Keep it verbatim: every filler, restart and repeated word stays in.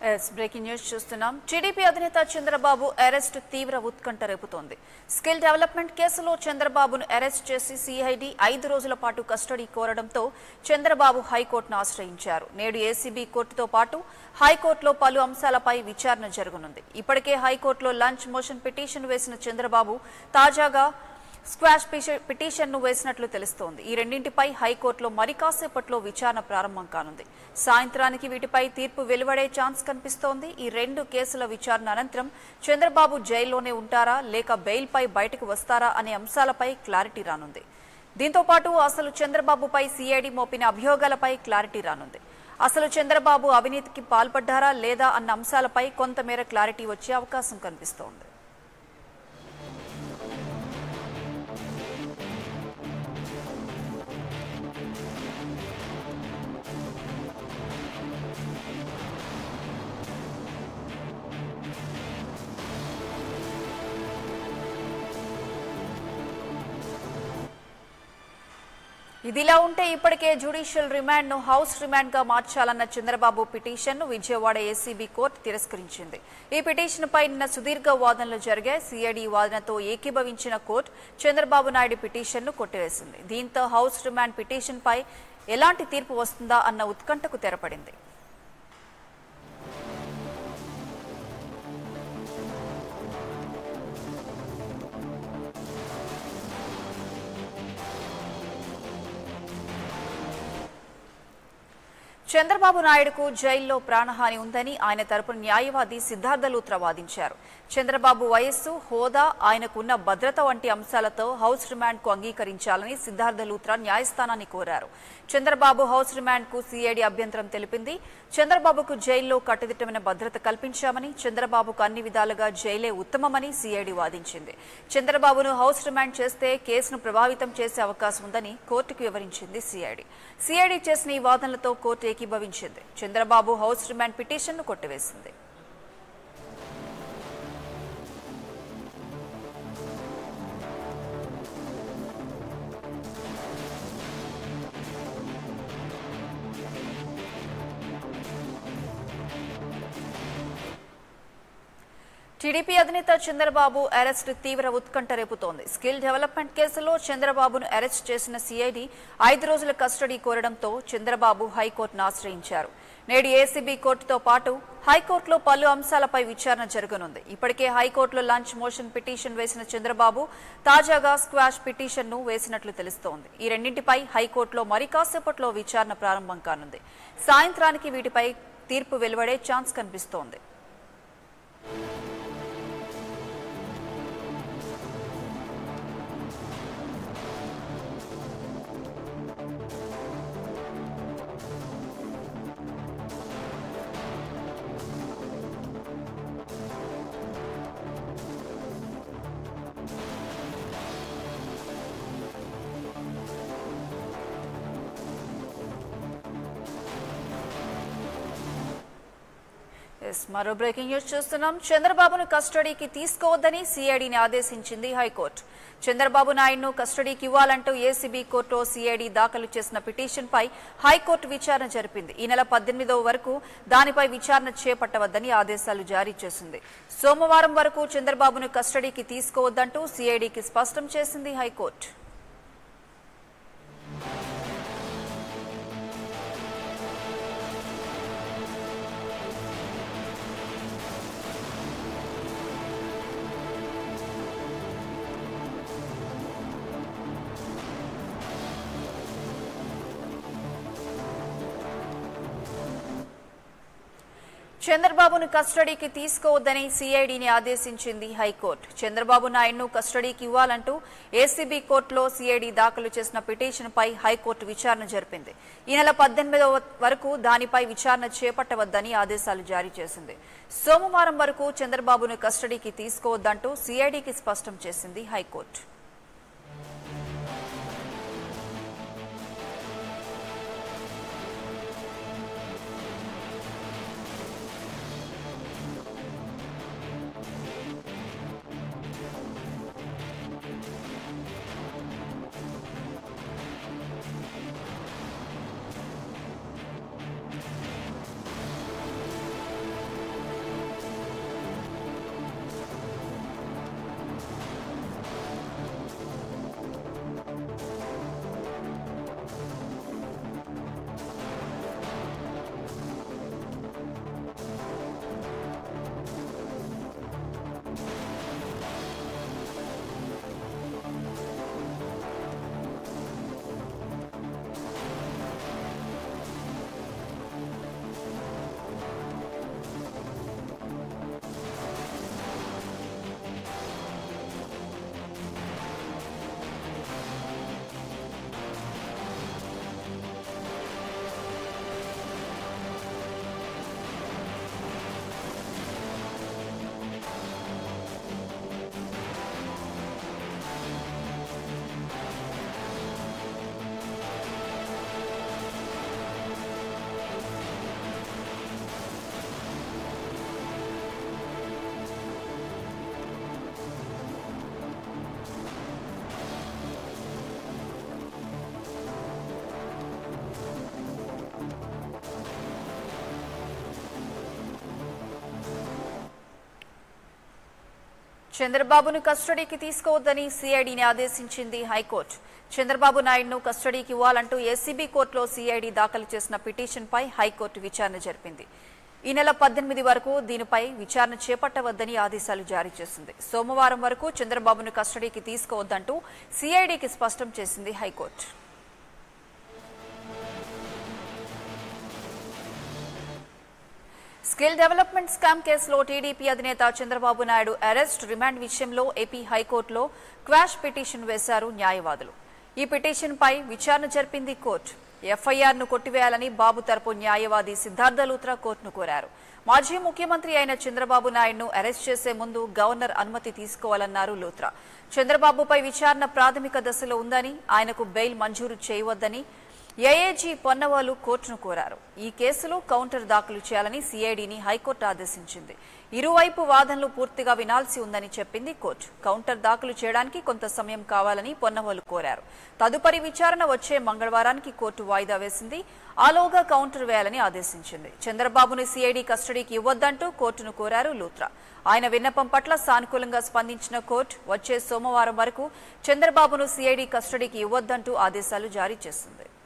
Yes breaking news చూస్తున్నాం. TDP అధినేత Chandrababu arrest తీవ్ర ఉత్కంఠ రేపుతోంది. స్కిల్ డెవలప్మెంట్ కేసులో చంద్రబాబును అరెస్ట్ చేసి సిఐడి ఐదు రోజుల పాటు కస్టడీ కోరడంతో చంద్రబాబు హైకోర్టును ఆశ్రయించారు. నేడు ఏసీబీ కోర్టుతో పాటు హైకోర్టులో పలు అంశాలపై విచారణ జరగనుంది. ఇప్పటికే హైకోర్టులో లంచ్ మోషన్ పిటిషన్ వేసిన చంద్రబాబు తాజాగా స్క్వాష్ పిటిషన్ను వేసినట్లు తెలుస్తోంది. ఈ రెండింటిపై హైకోర్టులో మరి కాసేపట్లో విచారణ ప్రారంభం కానుంది. సాయంత్రానికి వీటిపై తీర్పు వెలువడే ఛాన్స్ కనిపిస్తోంది. ఈ రెండు కేసుల విచారణ అనంతరం చంద్రబాబు జైల్లోనే ఉంటారా లేక బెయిల్పై బయటకు వస్తారా అనే అంశాలపై క్లారిటీ రానుంది. దీంతో పాటు అసలు చంద్రబాబుపై సిఐడి మోపిన అభియోగాలపై క్లారిటీ రానుంది. అసలు చంద్రబాబు అవినీతికి పాల్పడ్డారా లేదా అన్న అంశాలపై కొంతమేర క్లారిటీ వచ్చే అవకాశం కనిపిస్తోంది. ఇదిలా ఉంటే ఇప్పటికే జ్యుడిషియల్ రిమాండ్ ను హౌస్ రిమాండ్ గా మార్చాలన్న చంద్రబాబు పిటిషన్ ను విజయవాడ ఏసీబీ కోర్టు తిరస్కరించింది. ఈ పిటిషన్ పై నిన్న సుదీర్ఘ వాదనలు జరిగాయి. సిఐడి వాదనతో ఏకీభవించిన కోర్టు చంద్రబాబు నాయుడు పిటిషన్ ను కొట్టివేసింది. దీంతో హౌస్ రిమాండ్ పిటిషన్ పై ఎలాంటి తీర్పు వస్తుందా అన్న ఉత్కంఠకు తెరపడింది. చంద్రబాబు నాయుడుకు జైల్లో ప్రాణహాని ఉందని ఆయన తరపున న్యాయవాది సిద్ధార్థ లూత్రా వాదించారు. చంద్రబాబు వయస్సు, హోదా, ఆయనకున్న భద్రత వంటి అంశాలతో హౌస్ రిమాండ్ కు అంగీకరించాలని సిద్ధార్థ లూత్రా న్యాయస్థానాన్ని కోరారు. చంద్రబాబు హౌస్ రిమాండ్ కు సిఐడి అభ్యంతరం తెలిపింది. చంద్రబాబుకు జైల్లో కట్టుదిట్టమైన భద్రత కల్పించామని, చంద్రబాబుకు అన్ని విధాలుగా జైలే ఉత్తమమని సిఐడి వాదించింది. చంద్రబాబును హౌస్ రిమాండ్ చేస్తే కేసును ప్రభావితం చేసే అవకాశం ఉందని కోర్టుకు వివరించింది సిఐడి. సిఐడి చేసిన ఈ వాదనలతో కోర్టు ఏకీభవించింది. చంద్రబాబు హౌస్ రిమాండ్ పిటిషన్ ను కొట్టివేసింది. టీడీపీ అధినేత చంద్రబాబు అరెస్ట్ తీవ్ర ఉత్కంఠ రేపుతోంది. స్కిల్ డెవలప్మెంట్ కేసులో చంద్రబాబును అరెస్ట్ చేసిన సిఐడి ఐదు రోజుల కస్టడీ కోరడంతో చంద్రబాబు హైకోర్టును ఆశ్రయించారు. నేడు ఏసీబీ కోర్టుతో పాటు హైకోర్టులో పలు అంశాలపై విచారణ జరగనుంది. ఇప్పటికే హైకోర్టులో లంచ్ మోషన్ పిటిషన్ వేసిన చంద్రబాబు తాజాగా స్క్వాష్ పిటిషన్ ను వేసినట్లు తెలుస్తోంది. ఈ రెండింటిపై హైకోర్టులో మరి కాసేపట్లో విచారణ ప్రారంభం కానుంది. సాయంత్రానికి వీటిపై తీర్పు వెలువడే ఛాన్స్ కనిపిస్తోంది. మరో బ్రేకింగ్ న్యూస్ చూస్తున్నాం. చంద్రబాబును కస్టడీకి తీసుకోవద్దని సిఐడిని ఆదేశించింది హైకోర్టు. చంద్రబాబు నాయుడును కస్టడీకి ఇవ్వాలంటూ ఏసీబీ కోర్టులో సిఐడి దాఖలు చేసిన పిటిషన్ పై హైకోర్టు విచారణ జరిపింది. ఈ నెల పద్దెనిమిదవ వరకు దానిపై విచారణ చేపట్టవద్దని ఆదేశాలు జారీ చేసింది. సోమవారం వరకు చంద్రబాబును కస్టడీకి తీసుకోవద్దంటూ సిఐడికి స్పష్టం చేసింది హైకోర్టు. చంద్రబాబును కస్టడీకి తీసుకోవద్దని సిఐడిని ఆదేశించింది హైకోర్టు. చంద్రబాబు నాయుడును కస్టడీకి ఇవ్వాలంటూ ఏసీబీ కోర్టులో సిఐడి దాఖలు చేసిన పిటిషన్ పై హైకోర్టు విచారణ జరిపింది. ఈ నెల పద్దెనిమిదవ వరకు దానిపై విచారణ చేపట్టవద్దని ఆదేశాలు జారీ చేసింది. సోమవారం వరకు చంద్రబాబును కస్టడీకి తీసుకోవద్దంటూ సిఐడికి స్పష్టం చేసింది హైకోర్టు. చంద్రబాబును కస్టడీకి తీసుకోవద్దని సిఐడిని ఆదేశించింది హైకోర్టు. చంద్రబాబు నాయుడును కస్టడీకి ఇవ్వాలంటూ ఏసీబీ కోర్టులో సిఐడి దాఖలు చేసిన పిటిషన్పై హైకోర్టు విచారణ జరిపింది. ఈ నెల పద్దెనిమిది వరకు దీనిపై విచారణ చేపట్టవద్దని ఆదేశాలు జారీ చేసింది. సోమవారం వరకు చంద్రబాబును కస్టడీకి తీసుకోవద్దంటూ సిఐడికి స్పష్టం చేసింది హైకోర్టు. స్కిల్ డెవలప్మెంట్ స్కామ్ కేసులో టీడీపీ అధినేత చంద్రబాబు నాయుడు అరెస్ట్, రిమాండ్ విషయంలో ఏపీ హైకోర్టులో క్వాష్ పిటిషన్ వేశారు న్యాయవాదులు. ఈ పిటిషన్పై విచారణ జరిపింది కోర్టు. ఎఫ్ఐఆర్ను కొట్టివేయాలని బాబు తరపు న్యాయవాది సిద్ధార్థ లూత్రా కోర్టును కోరారు. మాజీ ముఖ్యమంత్రి అయిన చంద్రబాబు నాయుడును అరెస్ట్ చేసే ముందు గవర్నర్ అనుమతి తీసుకోవాలన్నారు లూత్రా. చంద్రబాబుపై విచారణ ప్రాథమిక దశలో ఉందని, ఆయనకు బెయిల్ మంజూరు చేయవద్దని ఏఏజీ పొన్నవాలు కోర్టును కోరారు. ఈ కేసులో కౌంటర్ దాఖలు చేయాలని సిఐడిని హైకోర్టు ఆదేశించింది. ఇరువైపు వాదనలు పూర్తిగా వినాల్సి ఉందని చెప్పింది కోర్టు. కౌంటర్ దాఖలు చేయడానికి కొంత సమయం కావాలని పొన్నవాలు కోరారు. తదుపరి విచారణ వచ్చే మంగళవారానికి కోర్టు వాయిదా వేసింది. ఆలోగా కౌంటర్ వేయాలని ఆదేశించింది. చంద్రబాబును సిఐడి కస్టడీకి ఇవ్వొద్దంటూ కోర్టును కోరారు లూత్రా. ఆయన విన్నపం పట్ల సానుకూలంగా స్పందించిన కోర్టు వచ్చే సోమవారం వరకు చంద్రబాబును సిఐడి కస్టడీకి ఇవ్వొద్దంటూ ఆదేశాలు జారీ చేసింది.